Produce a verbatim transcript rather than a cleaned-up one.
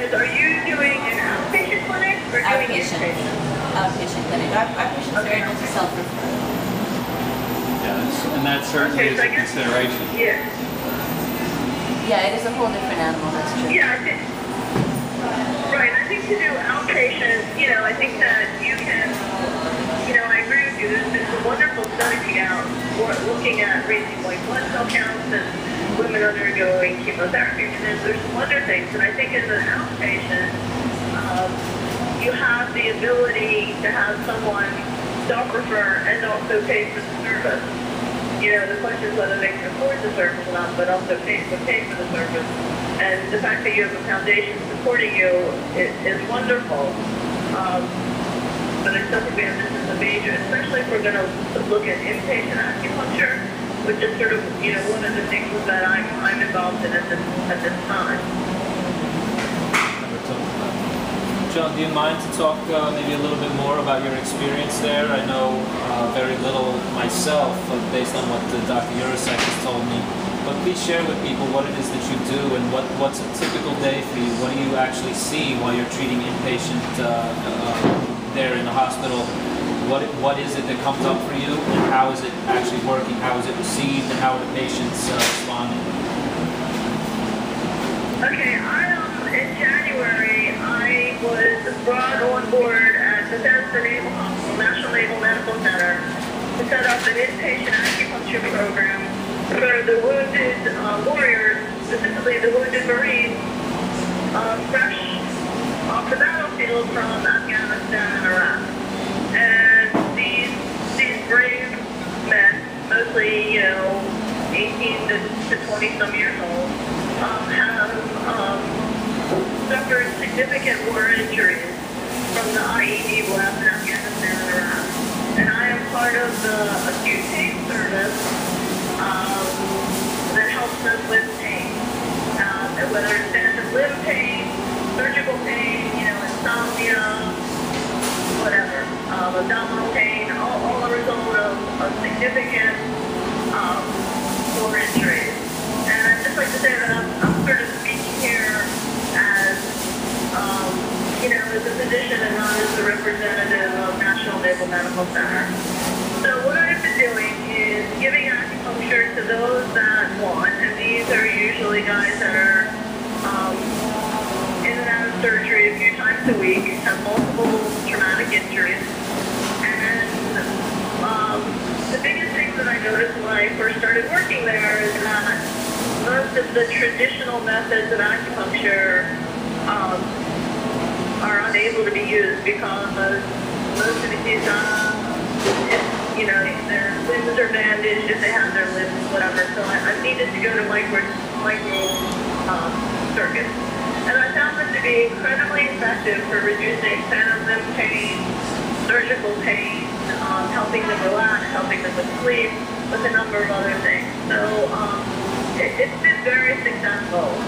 is, are you doing an outpatient clinic or doing Outpatient. inpatient? Outpatient clinic. Our, our patients are Okay. able to self-refer. Yeah, and that certainly Okay, is so I a guess- consideration. Yeah. Yeah, it is a whole different animal, that's true. Yeah, I think, right, I think to do outpatient, you know, I think that you can, you know, I agree with you, there's been some wonderful studies out for looking at raising white blood cell counts and women undergoing chemotherapy, and then there's some other things, and I think as an outpatient, um, you have the ability to have someone self-refer and also pay for the service. You know, the question is whether they can afford the service or not, but also pay, but pay for the service. And the fact that you have a foundation supporting you is, is wonderful. Um, but I still think we have this as a major, especially if we're going to look at inpatient acupuncture, which is sort of, you know, one of the things that I'm, I'm involved in at this, at this time. John, do you mind to talk uh, maybe a little bit more about your experience there? I know uh, very little myself uh, based on what uh, Doctor Urasek has told me, but please share with people what it is that you do and what, what's a typical day for you. What do you actually see while you're treating inpatient uh, uh, there in the hospital? What, what is it that comes up for you, and how is it actually working? How is it received, and how are the patients uh, responding? Okay, I, um, in January, I was brought on board at Bethesda Naval Hospital, National Naval Medical Center, to set up an inpatient acupuncture program for the wounded uh, warriors, specifically the wounded Marines, uh, fresh off the battlefield from Afghanistan and Iraq. And these, these brave men, mostly, you know, eighteen to twenty some years old, um, have um, suffered significant war injuries from the I E D blast in Afghanistan and Iraq. And I am part of the acute pain service um, that helps them with pain. Um, and whether it's phantom limb pain, surgical pain, you know, insomnia, whatever, um, abdominal pain, all, all a result of, of significant um, war injuries. And I'd just like to say that I'm, I'm sort of speaking here as, um, you know, as a physician and not as the representative of National Naval Medical Center. So what I've been doing is giving acupuncture to those that want, and these are usually guys that are um, in and out of surgery a few times a week, have multiple traumatic injuries. And um, the biggest thing that I noticed when I first started working there is that most of the traditional methods of acupuncture um, are unable to be used because most of these, uh, if, you know, their limbs are bandaged, if they have their limbs, whatever. So I, I needed to go to micro, micro um, circuits. And I found them to be incredibly effective for reducing phantom limb pain, surgical pain, um, helping them relax, helping them with sleep, with a number of other things. So um, it, it's been very successful.